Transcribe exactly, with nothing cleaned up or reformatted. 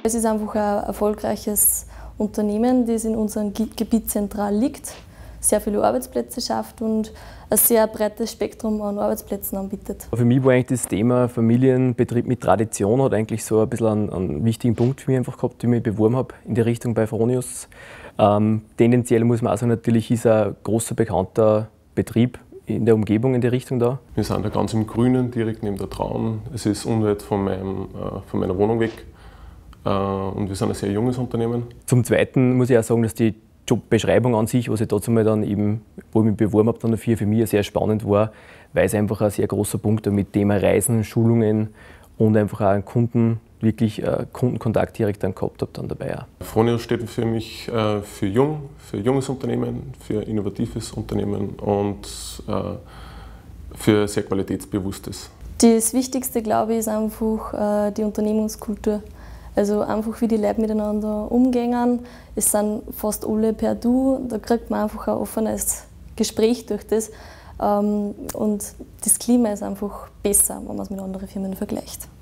Es ist einfach ein erfolgreiches Unternehmen, das in unserem Gebiet zentral liegt, sehr viele Arbeitsplätze schafft und ein sehr breites Spektrum an Arbeitsplätzen anbietet. Für mich war eigentlich das Thema Familienbetrieb mit Tradition hat eigentlich so ein bisschen einen, einen wichtigen Punkt für mich einfach gehabt, wie ich mich beworben habe in die Richtung bei Fronius. Ähm, tendenziell muss man auch sagen, natürlich ist ein großer bekannter Betrieb in der Umgebung in die Richtung da. Wir sind da ganz im Grünen, direkt neben der Traun. Es ist unweit von, meinem, äh, von meiner Wohnung weg äh, und wir sind ein sehr junges Unternehmen. Zum Zweiten muss ich auch sagen, dass die Jobbeschreibung an sich, was ich dazu mal dann eben, wo ich mich beworben habe, dann dafür für mich sehr spannend war, weil es einfach ein sehr großer Punkt mit Thema Reisen, Schulungen und einfach auch einen Kunden, wirklich äh, Kundenkontakt direkt dann gehabt habe dann dabei. Auch. Fronius steht für mich äh, für jung, für junges Unternehmen, für innovatives Unternehmen und äh, für sehr qualitätsbewusstes. Das Wichtigste, glaube ich, ist einfach äh, die Unternehmenskultur. Also einfach, wie die Leute miteinander umgehen. Es sind fast alle per Du, da kriegt man einfach ein offenes Gespräch durch das. Und das Klima ist einfach besser, wenn man es mit anderen Firmen vergleicht.